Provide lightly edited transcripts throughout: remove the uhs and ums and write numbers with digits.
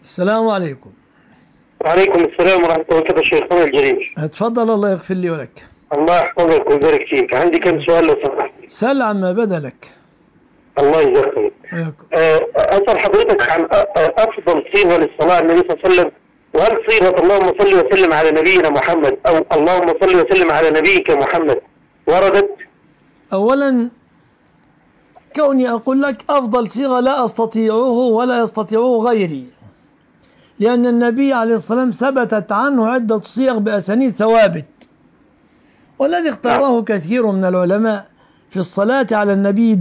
السلام عليكم. وعليكم السلام ورحمة الله وبركاته شيخنا الجليل. اتفضل، الله يغفر لي ولك. الله يحفظك ويبارك فيك. عندي كم سؤال لو سمحت. سل عما بدا لك. الله يجزاك. أسأل حضرتك عن أفضل صيغة للصلاة على النبي صلى الله عليه وسلم، وهل صيغة اللهم صل وسلم على نبينا محمد أو اللهم صل وسلم على نبيك محمد وردت؟ أولا، كوني أقول لك أفضل صيغة لا أستطيعه ولا يستطيعه غيري، لأن النبي عليه الصلاة والسلام ثبتت عنه عدة صيغ بأسانيد ثوابت، والذي اختاره كثير من العلماء في الصلاة على النبي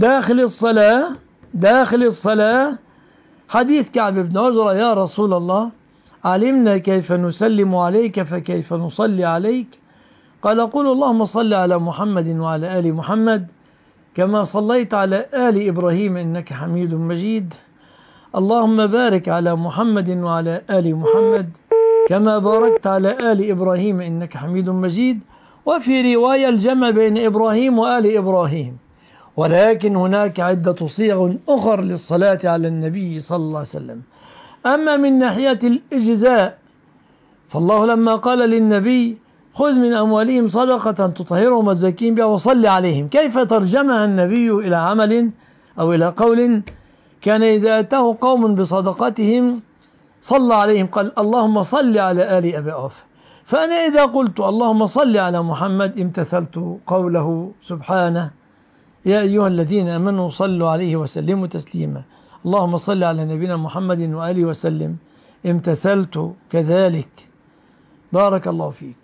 داخل الصلاة حديث كعب بن عجرة: يا رسول الله، علمنا كيف نسلم عليك فكيف نصلي عليك؟ قال: قل اللهم صل على محمد وعلى آل محمد كما صليت على آل إبراهيم إنك حميد مجيد، اللهم بارك على محمد وعلى آل محمد كما باركت على آل إبراهيم إنك حميد مجيد. وفي رواية الجمع بين إبراهيم وآل إبراهيم، ولكن هناك عدة صيغ أخر للصلاة على النبي صلى الله عليه وسلم. أما من ناحية الإجزاء، فالله لما قال للنبي: خذ من أموالهم صدقة تطهرهم وتزكيهم بها وصل عليهم، كيف ترجمها النبي إلى عمل أو إلى قول؟ كان إذا أتاه قوم بصدقتهم صلى عليهم، قال: اللهم صل على آل أبي أوفى. فأنا إذا قلت اللهم صل على محمد امتثلت قوله سبحانه: يا أيها الذين آمنوا صلوا عليه وسلموا تسليما، اللهم صل على نبينا محمد وآله وسلم، امتثلت كذلك. بارك الله فيك.